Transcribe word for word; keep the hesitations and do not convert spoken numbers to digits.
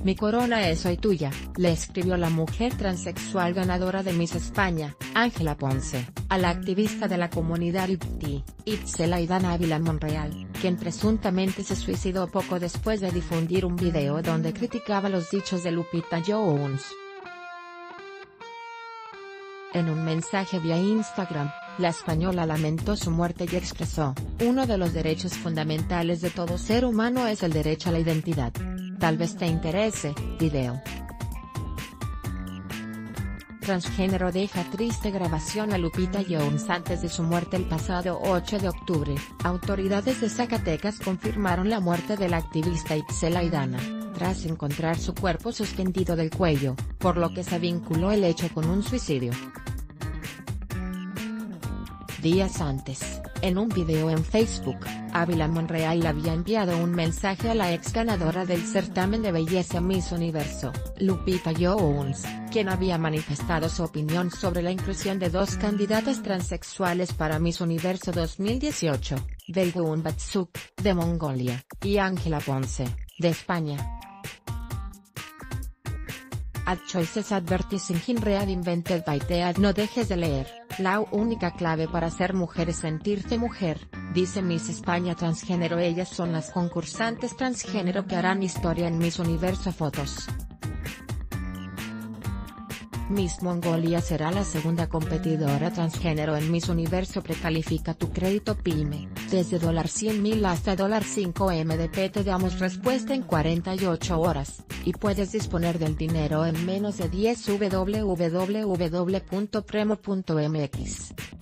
Mi corona es hoy tuya, le escribió la mujer transexual ganadora de Miss España, Ángela Ponce, a la activista de la comunidad L G B T, Itzel Aidana Ávila Monreal, quien presuntamente se suicidó poco después de difundir un video donde criticaba los dichos de Lupita Jones. En un mensaje vía Instagram, la española lamentó su muerte y expresó: "Uno de los derechos fundamentales de todo ser humano es el derecho a la identidad. Tal vez te interese", video. Transgénero deja triste grabación a Lupita Jones antes de su muerte el pasado ocho de octubre. Autoridades de Zacatecas confirmaron la muerte de la activista Itzel Aidana, tras encontrar su cuerpo suspendido del cuello, por lo que se vinculó el hecho con un suicidio. Días antes, en un video en Facebook, Ávila Monreal había enviado un mensaje a la ex ganadora del certamen de belleza Miss Universo, Lupita Jones, quien había manifestado su opinión sobre la inclusión de dos candidatas transexuales para Miss Universo dos mil dieciocho, Belgún Batsuk, de Mongolia, y Ángela Ponce, de España. Add choices advertising in read invented by the ad. No dejes de leer, la única clave para ser mujer es sentirte mujer, dice Miss España Transgénero. Ellas son las concursantes transgénero que harán historia en Miss Universo Fotos. Miss Mongolia será la segunda competidora transgénero en Miss Universo. Precalifica tu crédito PYME, desde cien mil hasta cinco M D P. Te damos respuesta en cuarenta y ocho horas, y puedes disponer del dinero en menos de diez. w w w punto premo punto m x